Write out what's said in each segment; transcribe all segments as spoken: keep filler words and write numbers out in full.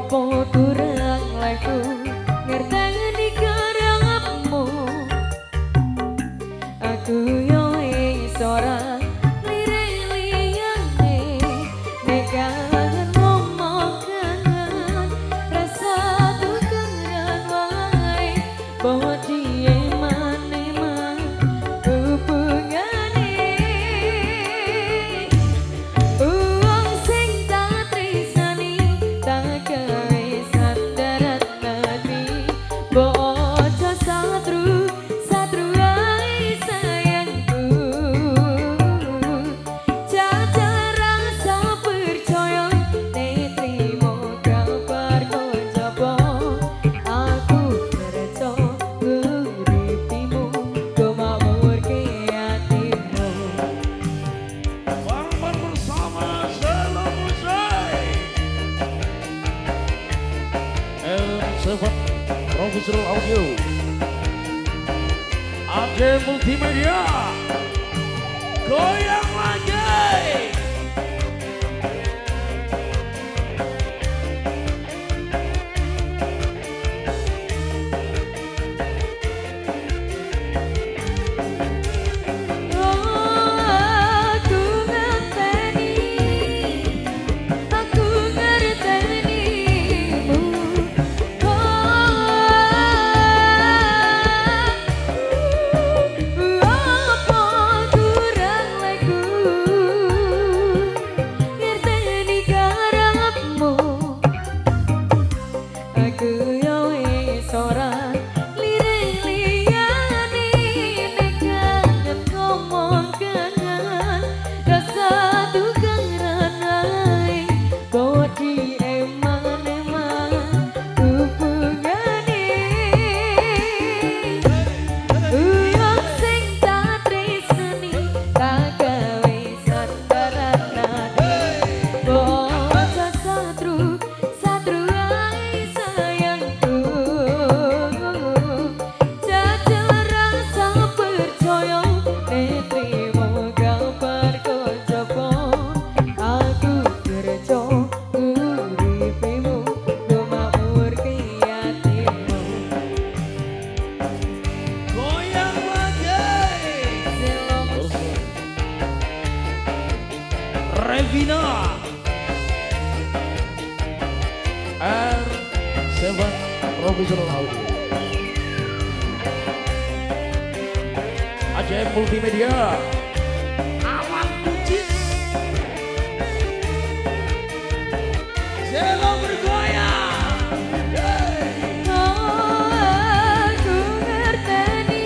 Opo kurang laku ngerteni karangmu. Aku yo iso ora lirik liyane nek kangen ngomong kangen rasa tukaran wae bawa die mane-man hubungane. Uang sing tak tresnani tak gawe sandaran hati bojo satru satru ae sayangku. Jajar rasa percaya nek trimo kabar kojaba aku kerja uripimu gumamurke hatimu. Bareng bersama Sheila Musai M tujuh Professional Audio A J Multimedia goyang lagi. Aku ngerteni, aku ngertenimu. Apa kurang laku ngerteni karangmu. Aku yo wis ora lirik liyane nek kangen ngomong kangen rasa tukaran wae bawa di eman-eman hubungane. Uang sing tak tresnani tak gawe sandaran hati bojo satru satru ae sayangku. Jajar rasa percaya nek trimo kabar kojaba aku kerja uripimu gumamurke hatimu. Goyang lagi. Revina R tujuh Professional Audio A J Multimedia Awan Kucis Sheila bergoyang. Hey. Aku ngerteni,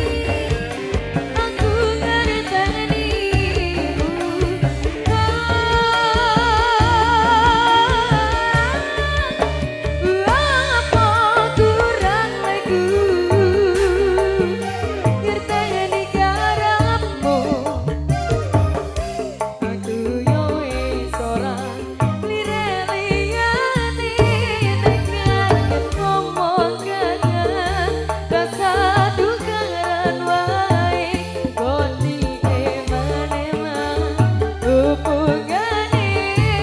aku ngertenimu. Apa kurang laku ngerteni karangmu. Aku yo wis ora lirik liyane nek kangen ngomong kangen rasa tukaran wae kondi eman-eman hubungane.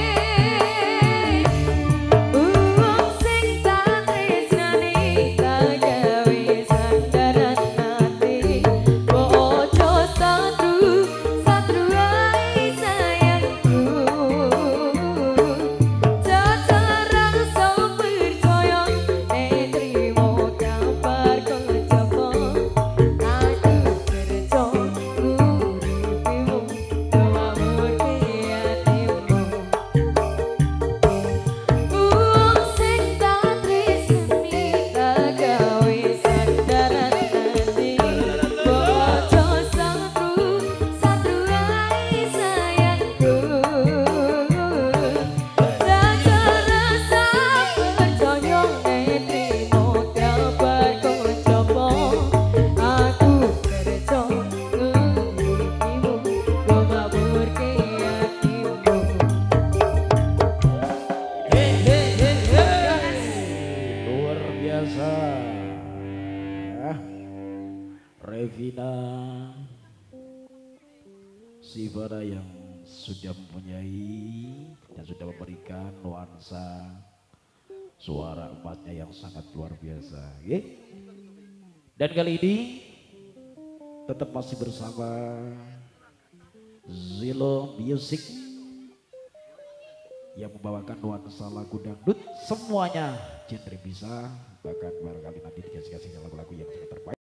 Uang sing tak tresnani tak gawe sandaran hati bojo satru satru ae sayangku. Jajar rasa percaya nek trimo kabar kojaba aku kerja uripimu gumamurke hatimu. Uang sing tak tresnani tak gawe sandaran hati bojo satru satru ae sayangku. Jajar rasa percaya nek trimo kabar kojaba aku kerja uripimu gumamurke hatimu. Hehehe, luar biasa. Ah, Revina Sivara yang sudah mempunyai dan sudah memberikan nuansa suara emasnya yang sangat luar biasa. Oke? Dan kali ini tetap masih bersama Zilo Music yang membawakan nuansa lagu dangdut, semuanya genre bisa, bahkan barangkali nanti dikasih-kasih lagu-lagu yang sangat terbaik.